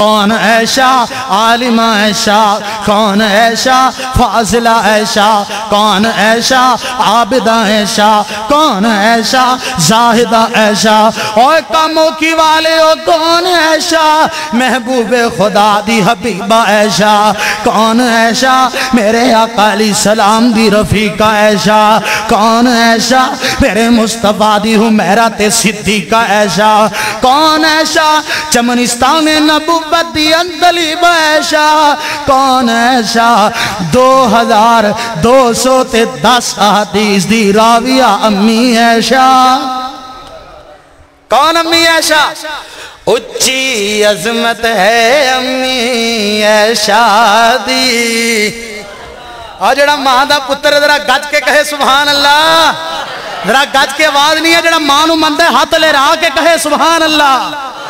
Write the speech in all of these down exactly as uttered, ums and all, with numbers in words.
کون عائشہ عالمہ عائشہ، کون عائشہ فاضلہ عائشہ، کون عائشہ عابدہ عائشہ، کون عائشہ زاہدہ عائشہ، اور کاموں کی والے ہو کون عائشہ محبوب خدا دی حبیبہ عائشہ، کون عائشہ میرے آقا علیہ السلام دی رفیقہ عائشہ، کون عائشہ میرے مصطفیٰ دی حمیرہ تے صدیقہ عائشہ، کون عائشہ چمنستان نبوت دی اندلیب عائشہ، کون عائشہ دو ہزار دو سو تے دس حدیث دی راویہ امی عائشہ، کون امی عائشہ؟ اچھی عظمت ہے امی عائشہ دی، اور جڑا ماں دا پتر ذرا گج کے کہے سبحان اللہ، ذرا گج کے آواز نہیں ہے، جڑا ماں نو مندے ہاتھ لے رہا کے کہے سبحان اللہ۔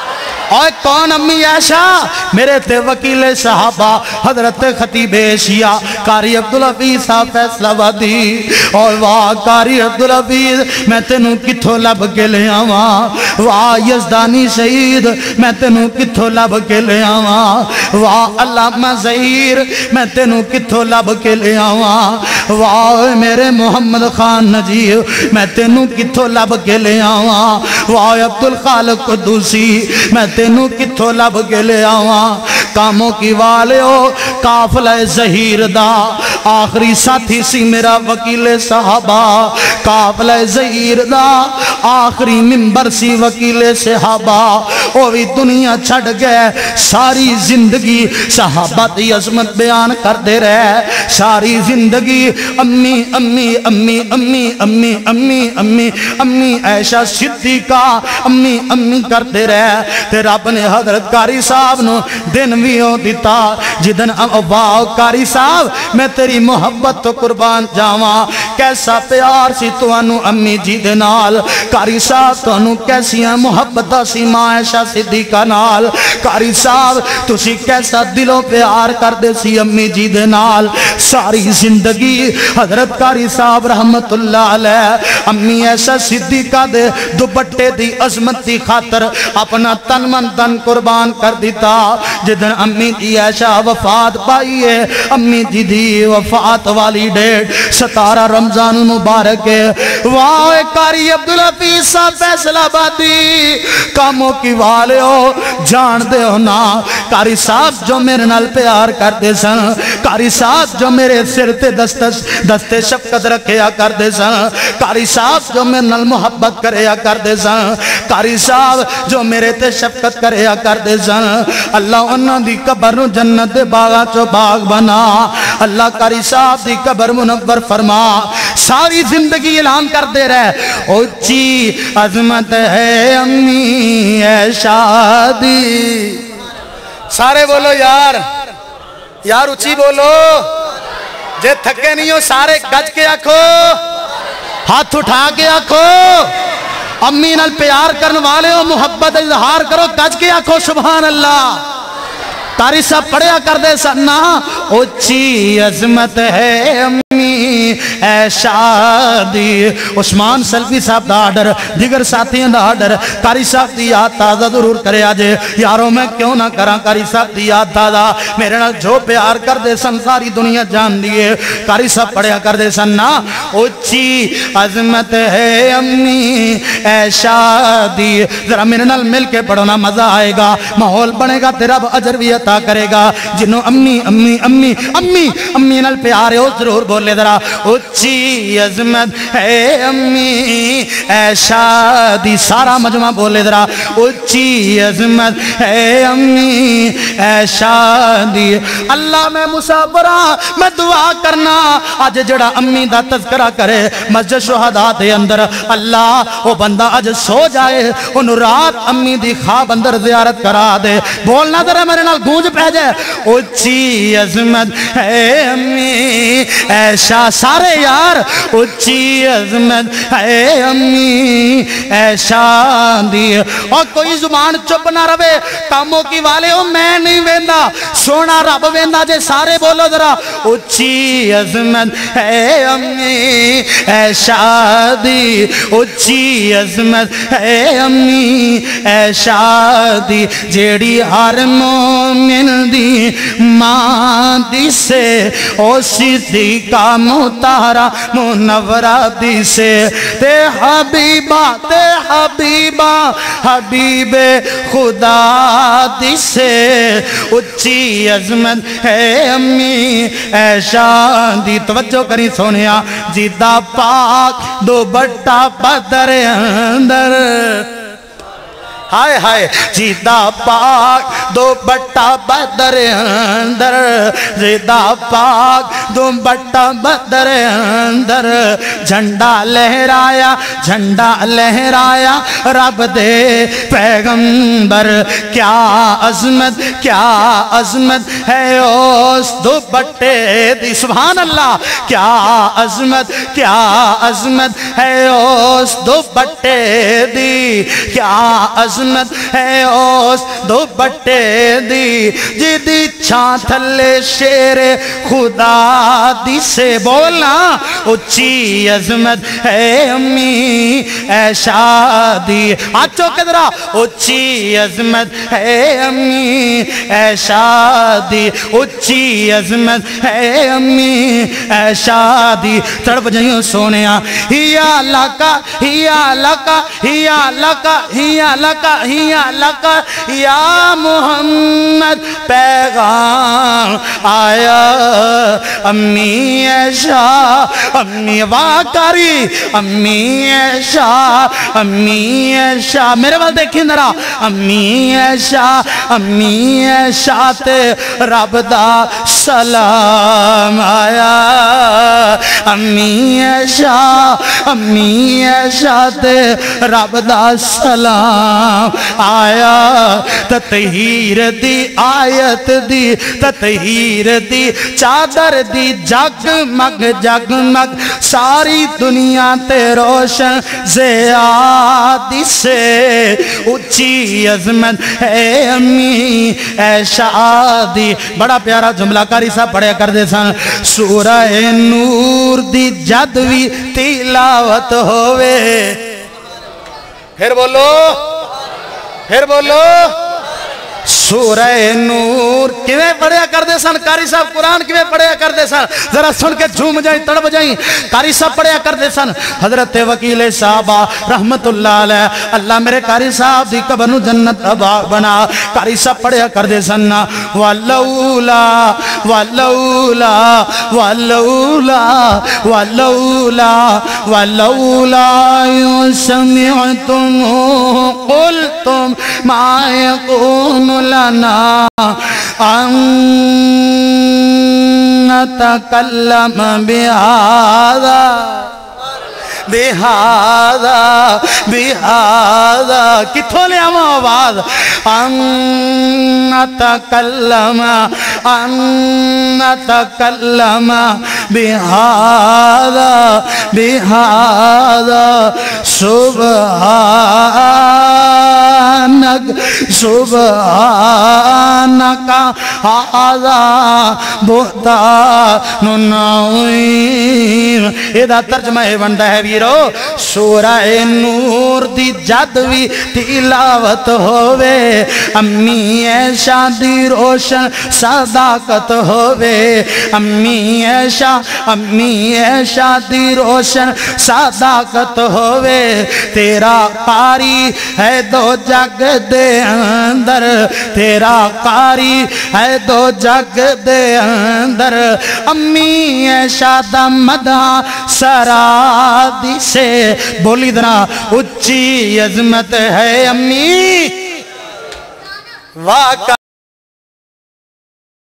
اور کون امی عائشہ؟ میرے تے وکیل صحابہ حضرت خطیب ایشیا قاری عبدالحفیظ صاحب فیصلہ آبادی، اور واہ قاری عبدالحفیظ میں تینوں کتھوں لب کے لے آواں، واہ یزدانی شہید میں تینوں کتھوں لب کے لے آواں، واہ علامہ ظہیر میں تینوں کتھوں لب کے لے آواں، واہ میرے محمد خان نجیب میں تینوں کتھوں لب کے لے آواں، واہ عبدالخالق قدوسی میں تینوں کتھوں لب کے لے آواں، کاموں کی والے ہو قافلہ ظہیر دا آخری ساتھی سی میرا وکیل صحابہ، قافلہ ظہیر دا آخری ممبر سی وکیل صحابہ، وہ بھی دنیا چھڑ گئے، ساری زندگی صحابہ دی عظمت بیان کر دے رہے، ساری زندگی امی امی امی امی امی امی امی امی عائشہ صدیقہ امی امی کر دے رہے، تے رب نے حضرت قاری صاحب نو دن بھی ہو دیتا جدن واو قاری صاحب میں تیری محبت تو قربان جاواں، کیسا پیار سی تو انو امی جی دے نال، قاری صاحب تو انو کیسی محبت سی ماں عائشہ صدیقہ نال، قاری صاحب تسی کیسا دلوں پیار کر دے سی امی جی دے نال، ساری زندگی حضرت قاری صاحب رحمت اللہ علیہ امی عائشہ صدیقہ دے دوپٹے دی عظمت دی خاطر اپنا تن من تن قربان کر دیتا، جدن امی دی عائشہ وفات پائی ہے، امی جی دی وفات والی ڈیٹ ستارہ رمضان مبارک ہے، واہ قاری عبدالحفیظ صاحب فیصلہ آبادی، کاموں کی والے ہو جان دے ہو نا، قاری صاحب جو میرے نال پیار کر دے سن، قاری صاحب جو میرے سر تے دستے شفقت رکھیا کر دے سن، قاری صاحب جو میرے نال محبت کریا کر دے سن، قاری صاحب جو میرے تے شفقت کریا کر دے سن، اللہ انہوں دی قبر نو جنت دے باغا چو باغ بنا، اللہ قاری صاحب دی قبر منور فرما، ساری زندگی اعلان کر دے رہے، اچھی عظمت ہے امی عائشہ دی، سارے بولو یار یار اچھی بولو، جے تھکے نہیں ہو سارے گج کے آکھو، ہاتھ اٹھا کے آکھو، امی نال پیار کرن والے ہو محبت اظہار کرو، گج کے آکھو سبحان اللہ۔ قاری صاحب پڑھیا کر دے سننا، اچھی عظمت ہے امی عائشہ دی، عثمان سلفی صاحب دا آڈر دیگر ساتھیاں دا آڈر، قاری صاحب دی یاد تازہ ضرور کرے آجے، یاروں میں کیوں نہ کراں قاری صاحب دی یاد تازہ، میرے نال جو پیار کر دے سن ساری دنیا جان دیئے، قاری صاحب پڑھیا کر دے سننا، اچھی عظمت ہے امی عائشہ دی، ذرا میرے نال مل کے پڑھونا مزہ آئے گا، ماحول بنے گا، تیرا اجر بھی عطا کرے گا، جنہوں امی امی امی امی امی نال پیارے ہو ضرور بولے ذرا، اچھی عظمت ہے امی عائشہ دی، سارا مجمع بولے ذرا، اچھی عظمت ہے امی عائشہ دی، اللہ میں مسافرہ میں دعا کرنا، آج جڑا امی دا تذکرہ کرے مسجد شہداء دے اندر، اللہ وہ بندہ آج سو جائے، انہوں رات امی دی خواب اندر زیارت کرا دے، بولنا ذرا میرے نال گونج پہ جائے، اچھی عظمت ہے امی عائشہ، سارے یار، اچھی عظمت ہے امی عائشہ دی، اور کوئی زبان چپ نہ روے، کاموں کی والے ہو میں نہیں ویندا، سونا رب ویندا جے، سارے بولو ذرا، اچھی عظمت ہے امی عائشہ دی، اچھی عظمت ہے امی عائشہ دی، جیڑی ہر مومن مومن دی ماں دی سے او صدیقہ مطہرہ منورہ دی سے تے حبیبہ تے حبیبہ حبیب خدا دی سے اچھی عظمت ہے امی عائشہ دی توجہ کری سونیا جیدہ پاک دو بٹا بدر اندر ہائے ہائے جیدہ پاک دو بٹا بدر اندر جیدہ پاک دو بٹا بدر اندر جھنڈا لہرایا جھنڈا لہرایا رب دے پیغمبر کیا عظمت کیا عظمت ہے اس دو بٹے دی سبحان اللہ کیا عظمت کیا عظمت ہے اس دو بٹے دی کیا عظمت ہے اس دو بٹے دی جدی چھان تھلے شیر خدا دی سے بولنا اچھی عظمت ہے امی عائشہ دی آچو کدرا اچھی عظمت ہے امی عائشہ دی اچھی عظمت ہے امی عائشہ دی تڑپ جائیوں سونیا ہیا لکا ہیا لکا ہیا لکا ہیا لکا ہیا لکا یا محمد پیغام آیا امی عائشہ امی واقعی امی عائشہ امی عائشہ میرے بل دیکھیں ذرا امی عائشہ امی عائشہ تے رب دا سلام آیا امی عائشہ امی عائشہ تے رب دا سلام آیا تطہیر دی آیت دی تطہیر دی چادر دی جگ مگ جگ مگ ساری دنیا تے روشن زیادی سے اچھی عظمت ہے امی عائشہ دی بڑا پیارا جملہ کاری صاحب پڑھے کر دے سن سورہ نور دی جدوی تلاوت ہوئے پھر بولو پھر بولو سورہ نور کیویں پڑھیا کر دے سن کاری صاحب قرآن کیویں پڑھیا کر دے سن ذرا سن کے جھوم جائیں تڑپ جائیں کاری صاحب پڑھیا کر دے سن حضرت وکیل صاحبہ رحمت اللہ علیہ اللہ میرے کاری صاحب دی قبر نو جنت ابا بنا کاری صاحب پڑھیا کر دے سن واللولا واللولا واللولا واللولا واللولا سمعتم قلتم ما يكون لنا أن نتكلم بهذا بهذا بهذا کتھوں لے آماں آواز ان نتکلم ان نتکلم بهذا بهذا سبحانک سبحانک هذا بہتان عظیم یہ ترجمہ ہے بندہ ہے ویرو سورہ نور دی جدوی تلاوت ہوئے امی عائشہ دی روشن صداقت ہوئے امی عائشہ امی عائشہ دی روشن صداقت ہوئے تیرا قاری ہے دو جگ دے اندر تیرا قاری ہے دو جگ دے اندر امی عائشہ دا مدح سرا دی سے بولی درا اچھی عظمت ہے امی واقع